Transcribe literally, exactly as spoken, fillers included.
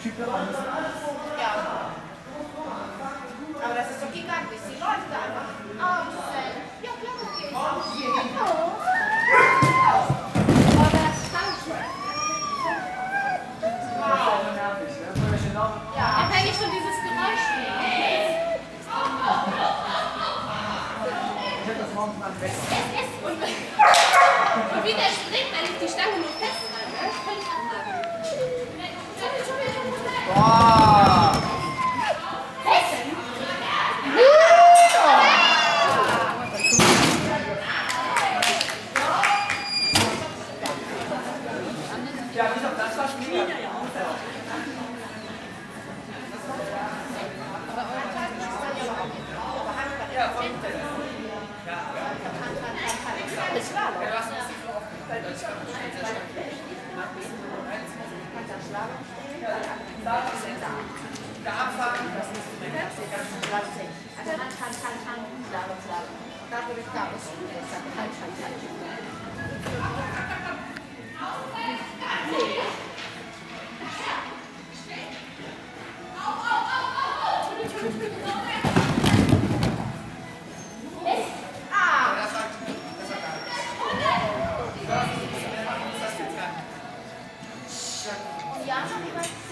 Typen an. Ja. Aber das ist doch gigantisch. Sie läuft da einfach. Oh, schön. Ja, klar, okay. Oh, das stand schon. Wow. Ja, wenn ich schon dieses Geräusch höre. Ich hab das morgens mal weg. Und, und wie der springt, wenn ich die Stange nur festhalte. Völlig abmachen. Boah! Ja, wieso? Das war Spiel. Ja, voll gut. Ja. Das war doch. Der Abfahren, das ist Also Hand, Hand, Hand, Hand, Slalom, Slalom. Da würde ich da was tun. Hand, Hand, Hand, Hand. Ja,